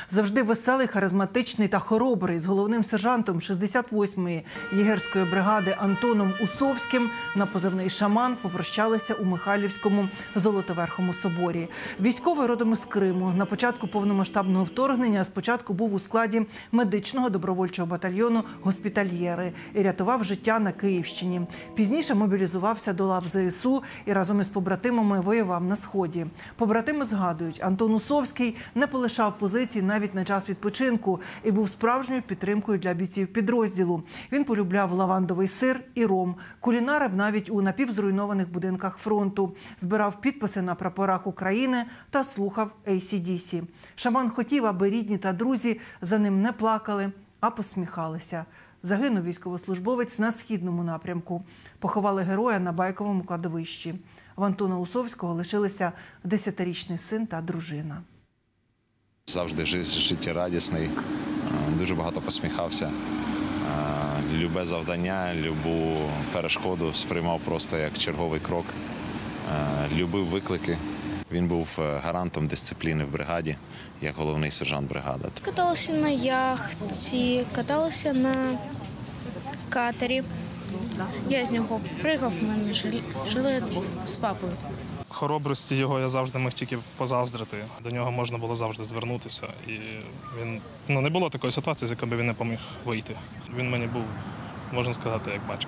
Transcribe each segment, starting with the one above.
Завжди веселий, харизматичний та хоробрий, з головним сержантом 68-ї єгерської бригади Антоном Усовським на позивний «Шаман» попрощалися у Михайлівському Золотоверхому соборі. Військовий родом із Криму. На початку повномасштабного вторгнення спочатку був у складі медичного добровольчого батальйону «Госпітальєри» і рятував життя на Київщині. Пізніше мобілізувався до лав ЗСУ і разом із побратимами воював на Сході. Побратими згадують, Антон Усовський не полишав позиції навіть на час відпочинку і був справжньою підтримкою для бійців підрозділу. Він полюбляв лавандовий сир і ром, кулінарив навіть у напівзруйнованих будинках фронту, збирав підписи на прапорах України та слухав AC/DC. Шаман хотів, аби рідні та друзі за ним не плакали, а посміхалися. Загинув військовослужбовець на східному напрямку. Поховали героя на Байковому кладовищі. В Антона Усовського лишилися 10-річний син та дружина. Завжди життєрадісний, дуже багато посміхався. Любе завдання, любу перешкоду сприймав просто як черговий крок. Любив виклики. Він був гарантом дисципліни в бригаді, як головний сержант бригади. Каталася на яхті, каталася на катері. Я з нього пригав, у мене жилет був з папою. Хоробрості його я завжди міг тільки позаздрити. До нього можна було завжди звернутися. І він, не було такої ситуації, з якої б він не поміг вийти. Він мені був, можна сказати, як батько.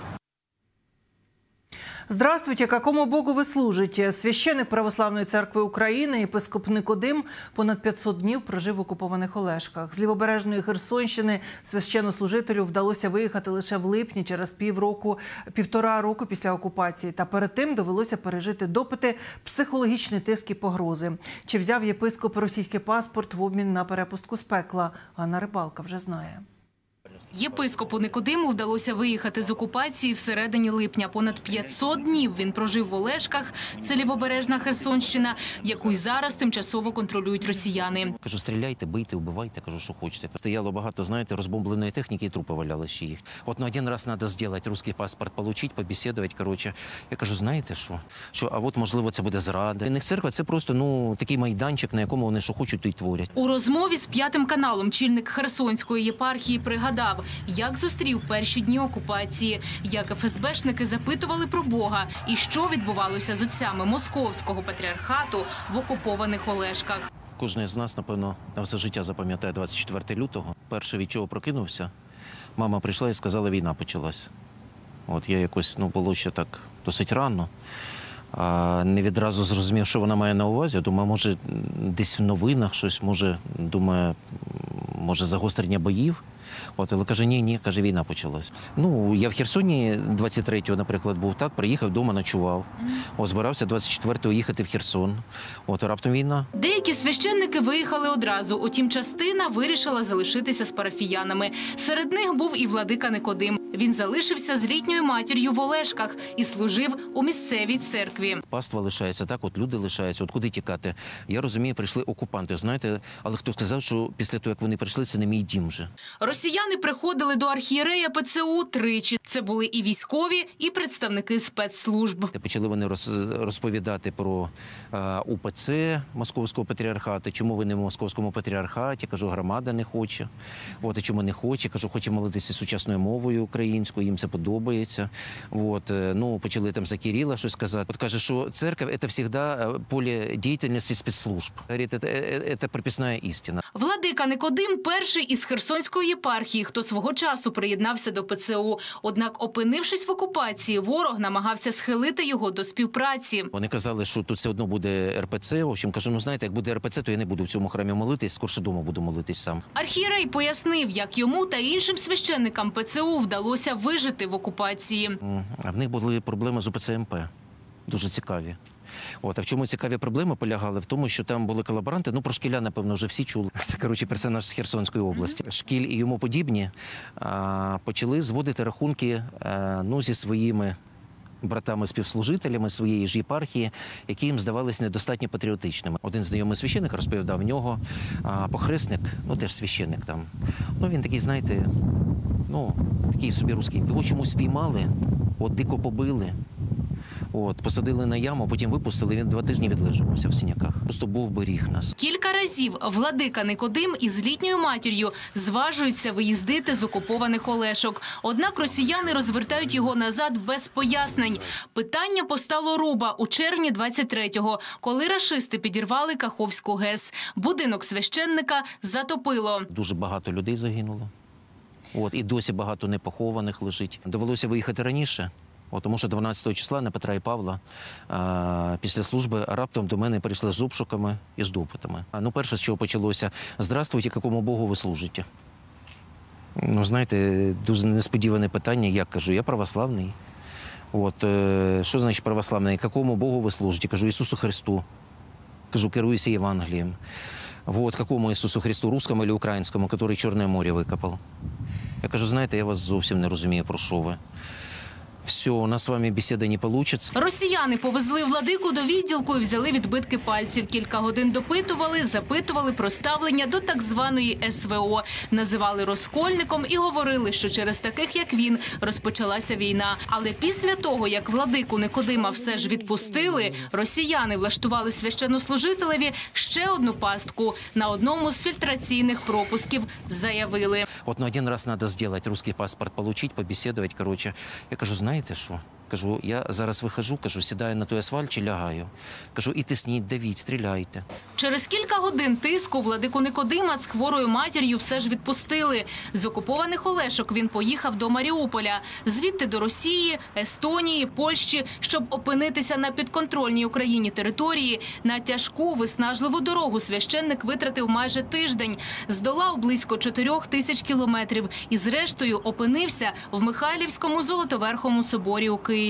Здравствуйте, какому Богу вы служите? Священник Православної церкви України, єпископ Никодим, понад 500 днів прожив в окупованих Олешках. З лівобережної Херсонщини священнослужителю вдалося виїхати лише в липні, через півтора року після окупації. Та перед тим довелося пережити допити, психологічний тиск і погрози. Чи взяв єпископ російський паспорт в обмін на перепустку з пекла? Ганна Рибалка вже знає. Єпископу Никодиму вдалося виїхати з окупації всередині липня. Понад 500 днів він прожив в Олешках, це лівобережна Херсонщина, яку й зараз тимчасово контролюють росіяни. Кажу, стріляйте, бийте, вбивайте, кажу, що хочете. Стояло багато, знаєте, розбомбленої техніки і трупи валяли ще їх. От один раз треба зробити, русський паспорт отримати, побесідувати, коротше. Я кажу, знаєте що? А от, можливо, це буде зрада. Для них церква – це просто, такий майданчик, на якому вони що хочуть, то й творять. У розмові з «5 каналом» чільник Херсонської єпархії пригадав, як зустрів перші дні окупації, як ФСБшники запитували про Бога і що відбувалося з отцями Московського патріархату в окупованих Олешках. Кожен з нас, напевно, на все життя запам'ятає 24 лютого. Перше, від чого прокинувся, мама прийшла і сказала, війна почалась. От я якось, було ще так досить рано. Не відразу зрозумів, що вона має на увазі. Думаю, може, десь в новинах щось, може загострення боїв. Але каже, ні, каже, війна почалась. Я в Херсоні 23-го, наприклад, був так, приїхав, вдома ночував. Збирався 24-го їхати в Херсон. Раптом війна. Деякі священники виїхали одразу, утім частина вирішила залишитися з парафіянами. Серед них був і владика Никодим. Він залишився з літньою матір'ю в Олешках і служив у місцевій церкві. Паства лишається, так, люди лишаються, куди тікати? Я розумію, прийшли окупанти, знаєте, але хто сказав, що після того, як вони прийшли, це не мій дім вже. Росіяни приходили до архієрея ПЦУ тричі. Це були і військові, і представники спецслужб. Почали вони розповідати про УПЦ Московського патріархату. Чому ви не в Московському патріархаті? Кажу, громада не хоче. І чому не хоче? Кажу, хоче молитися сучасною мовою українською, їм це подобається. Почали там за Кирила щось казати. Каже, що церковь – це завжди поле діяльності спецслужб. Говорить, це прописна істина. Владика Никодим – перший із Херсонської єпархії, хто свого часу приєднався до ПЦУ. Однак, опинившись в окупації, ворог намагався схилити його до співпраці. Вони казали, що тут все одно буде РПЦ. В общем, кажу, знаєте, як буде РПЦ, то я не буду в цьому храмі молитись, скорше вдома буду молитись сам. Архієрей пояснив, як йому та іншим священникам ПЦУ вдалося вижити в окупації. А в них були проблеми з УПЦ МП. Дуже цікаві. А в чому цікаві проблеми полягали? В тому, що там були колаборанти, про Шкіля, напевно, вже всі чули. Це, персонаж з Херсонської області. Шкіль і йому подібні почали зводити рахунки зі своїми братами-співслужителями своєї ж єпархії, які їм здавалися недостатньо патріотичними. Один знайомий священник розповідав, в нього похресник, теж священник там. Він такий, знаєте, такий собі русський. Його чомусь спіймали, дико побили. От, посадили на яму, потім випустили, він 2 тижні відлежався в синяках. Просто Бог беріг нас. Кілька разів владика Никодим із літньою матір'ю зважуються виїздити з окупованих Олешок. Однак росіяни розвертають його назад без пояснень. Питання постало руба у червні 23-го, коли рашисти підірвали Каховську ГЕС. Будинок священника затопило. Дуже багато людей загинуло. От, і досі багато непохованих лежить. Довелося виїхати раніше. Тому що 12 числа на Петра і Павла після служби раптом до мене прийшли з обшуками і з допитами. Перше, з чого почалося: «Здравствуйте, якому Богу ви служите?» Знаєте, дуже несподіване питання. Я кажу, я православний. Що значить православний? Якому Богу ви служите? Кажу, Ісусу Христу. Кажу, керуюся Євангелієм. Какому Ісусу Христу, русскому чи українському, який Чорне море викопав? Я кажу, знаєте, я вас зовсім не розумію, про що ви. Все, у нас з вами бесіда не вийде. Росіяни повезли владику до відділку і взяли відбитки пальців. Кілька годин допитували, запитували про ставлення до так званої СВО. Називали розкольником і говорили, що через таких, як він, розпочалася війна. Але після того, як владику Никодима все ж відпустили, росіяни влаштували священнослужителеві ще одну пастку. На одному з фільтраційних пропусків заявили. Один раз треба зробити, русский паспорт отримати, побесідувати, коротше. Я кажу, знаєте що? Кажу, я зараз виходжу, кажу, сідаю на той асфальт чи лягаю. Кажу, і тисніть, давіть, стріляйте. Через кілька годин тиску владику Никодима з хворою матір'ю все ж відпустили. З окупованих Олешок він поїхав до Маріуполя. Звідти до Росії, Естонії, Польщі, щоб опинитися на підконтрольній Україні території. На тяжку, виснажливу дорогу священник витратив майже тиждень. Здолав близько 4000 кілометрів і зрештою опинився в Михайлівському Золотоверхому соборі у Києві.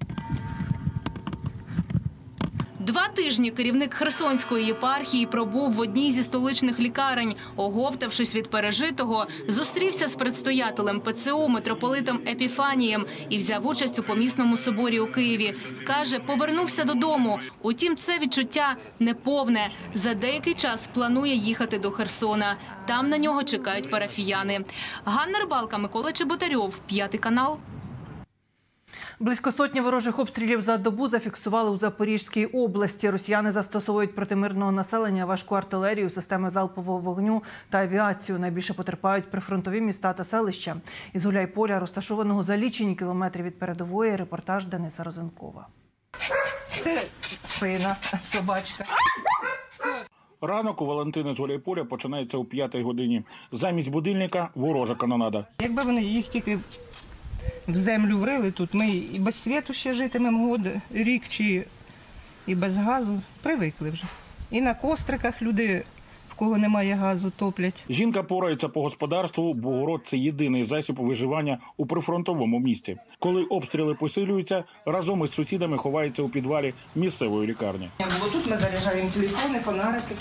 2 тижні керівник Херсонської єпархії пробув в одній зі столичних лікарень. Оговтавшись від пережитого, зустрівся з предстоятелем ПЦУ митрополитом Епіфанієм і взяв участь у помісному соборі у Києві. Каже, повернувся додому. Утім, це відчуття неповне. За деякий час планує їхати до Херсона. Там на нього чекають парафіяни. Ганна Рибалка, Микола Чеботарьов, 5 канал. Близько сотні ворожих обстрілів за добу зафіксували у Запорізькій області. Росіяни застосовують проти мирного населення важку артилерію, системи залпового вогню та авіацію. Найбільше потерпають прифронтові міста та селища. Із Гуляйполя, розташованого за лічені кілометри від передової, репортаж Дениса Розенкова. Це сина, собачка. Ранок у Валентини з Гуляйполя починається о 5-й годині. Замість будильника – ворожа канонада. Якби вони їх тільки в землю врили тут, ми і без світу ще житимемо рік, чи і без газу, привикли вже. І на костриках люди, в кого немає газу, топлять. Жінка порається по господарству, бо город – це єдиний засіб виживання у прифронтовому місті. Коли обстріли посилюються, разом із сусідами ховається у підвалі місцевої лікарні. Бо тут ми заряджаємо телефони, фонарики.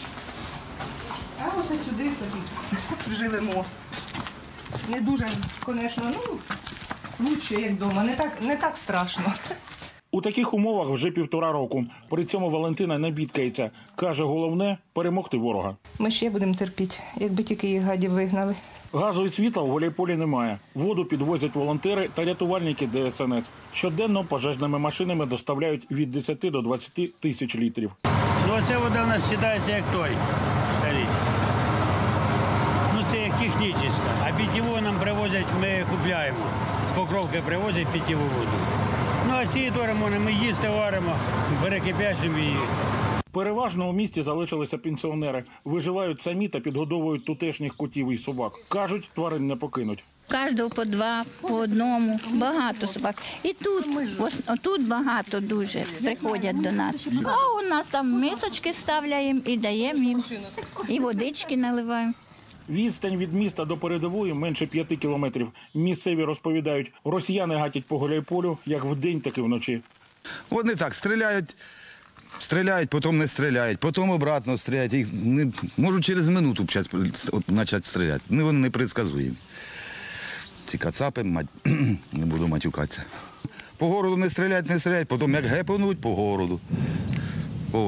А оце сюди живемо. Не дуже, звісно, лучше, як вдома, не так страшно. У таких умовах вже 1,5 року. При цьому Валентина не бідкається. Каже, головне – перемогти ворога. Ми ще будемо терпіти, якби тільки їх гадів вигнали. Газу і світла в Гуляйполі немає. Воду підвозять волонтери та рятувальники ДСНС. Щоденно пожежними машинами доставляють від 10 до 20 тисяч літрів. Оце вода в нас сідається як той, скажіть. Це як технічна. А питьову нам привозять, ми купляємо. З Покровки привозять питьову воду. А ці можна, ми їсти варимо, перекип'ячимо її. Переважно у місті залишилися пенсіонери. Виживають самі та підгодовують тутешніх котів і собак. Кажуть, тварин не покинуть. Кожного по 2, по 1, багато собак. І тут багато дуже приходять до нас. А у нас там мисочки ставляємо і даємо їм, і водички наливаємо. Відстань від міста до передової менше 5 кілометрів. Місцеві розповідають, росіяни гатять по Гуляйполю як вдень, так і вночі. Вони так стріляють, потім не стріляють, потім обратно стріляють. Їх можуть через минуту почати стріляти. Вони непредсказуємі. Ці кацапи, не буду матюкатися. По городу не стріляють, потім як гепануть по городу.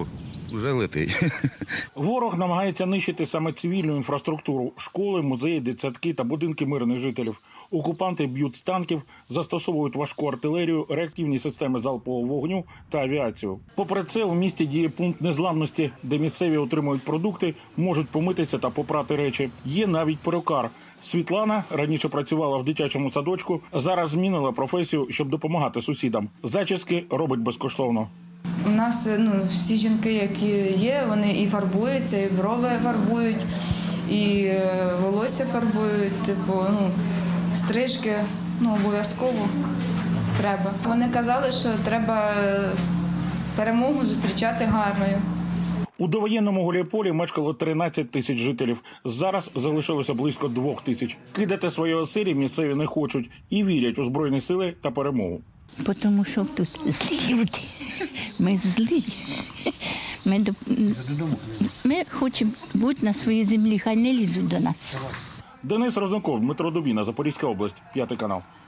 вже летить. Ворог намагається нищити саме цивільну інфраструктуру – школи, музеї, дитсадки та будинки мирних жителів. Окупанти б'ють з танків, застосовують важку артилерію, реактивні системи залпового вогню та авіацію. Попри це, у місті діє пункт незламності, де місцеві отримують продукти, можуть помитися та попрати речі. Є навіть перукар. Світлана раніше працювала в дитячому садочку, зараз змінила професію, щоб допомагати сусідам. Зачіски робить безкоштовно. У нас всі жінки, які є, вони і фарбуються, і брови фарбують, і волосся фарбують, стрижки, обов'язково треба. Вони казали, що треба перемогу зустрічати гарною. У довоєнному Гуляйполі мешкало 13 тисяч жителів. Зараз залишилося близько 2 тисяч. Кидати свої оселі місцеві не хочуть і вірять у Збройні сили та перемогу. Тому що тут злі люди. Ми злі. Ми хочемо бути на своїй землі, хай не лізуть до нас. Денис Рознаков, Дмитро Дубіна, Запорізька область, 5 канал.